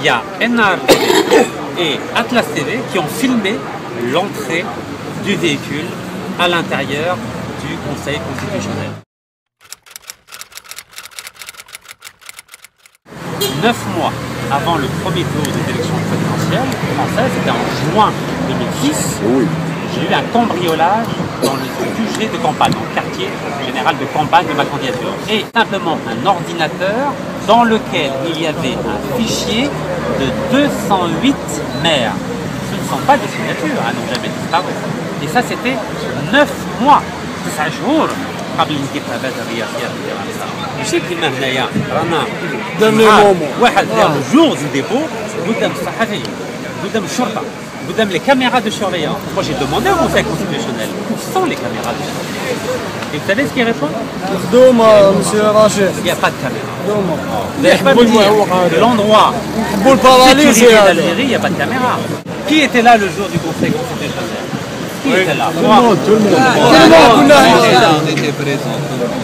y a NRTV et Atlas TV qui ont filmé l'entrée du véhicule à l'intérieur du Conseil constitutionnel. 9 mois avant le premier tour des élections présidentielles françaises, c'était en juin 2006, j'ai eu un cambriolage dans le QG de campagne, dans le quartier général de campagne de ma candidature. Et simplement un ordinateur dans lequel il y avait un fichier de 208 maires. Ce ne sont pas des signatures, n'ont jamais disparu. Et ça, c'était 9 mois, 9 jours. قبل الانتخابات الرئاسيه في فرنسا ماشي كيما هنايا رانا واحد لو جور دو ديبو قدام الصحفيين قدام الشرطه قدام لي كاميرا دو سورفيونس. Moi j'ai demandé au Conseil constitutionnel où sont les caméras de surveillance. Et vous savez ce qu'il répond? Monsieur Rachid. Il n'y a pas de caméra. Vous n'avez pas me dire l'endroit sécurisé d'Algérie, il n'y a pas de caméra. Qui était là le jour du Conseil constitutionnel? Qui était là? Tout le monde. On était présents.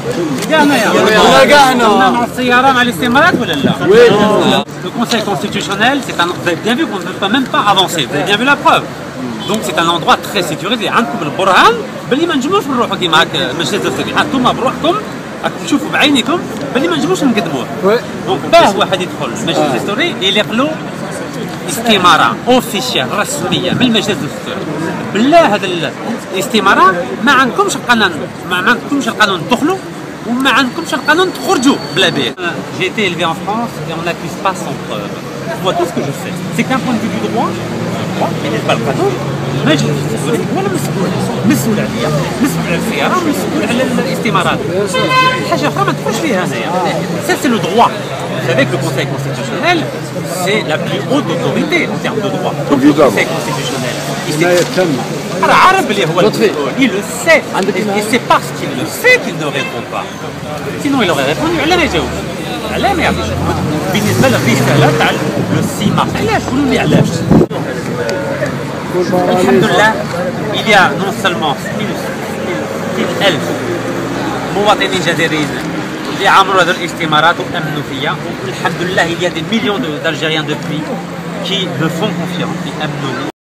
Le Conseil constitutionnel, vous avez bien vu qu'on ne peut même pas avancer, vous avez bien vu la preuve. Donc c'est un endroit très sécurisé. عندكم البرهان باللي ما نجموش نروحوا كيما هكا مجلس الدستوري، انتم بروحكم راكم تشوفوا بعينيكم باللي ما نجموش نقدموه. دونك باه واحد يدخل المجلس الدستوري يليق له استمارة اوفيشيال رسمية من المجلس الدستوري. بالله هذا الاستمارة ما عندكمش القانون، ما عندكمش القانون تدخلوا وما عندكمش القانون تخرجوا بلا به. J'ai été élevé en France et on n'accuse pas sans preuve. Moi tout ce que je sais, c'est qu'un point de vue du droit, بالنسبة للقانون المجلس الدستوري هو المسؤول عليا، مسؤول على السيارة، مسؤول على الاستمارات. حاجة أخرى ما تدخلش فيها هنايا. Ça c'est le droit. Vous savez que le Conseil constitutionnel, c'est la plus haute autorité en termes de droit. Donc le Conseil constitutionnel, il le sait. Et c'est parce qu'il le sait qu'il ne répond pas. Sinon il aurait répondu, علاه ما يجاوبش؟ علاه ما يعطيش جواب؟ بالنسبة للرسالة تاع لو 6 مارس، علاش؟ قولوا لي علاش؟ الحمد لله il y a non seulement 1000 مواطنين جزائريين اللي عملوا هذه الاستمارات وامنوا فيا، والحمد لله il y a des millions d'Algériens depuis qui me font confiance et amènent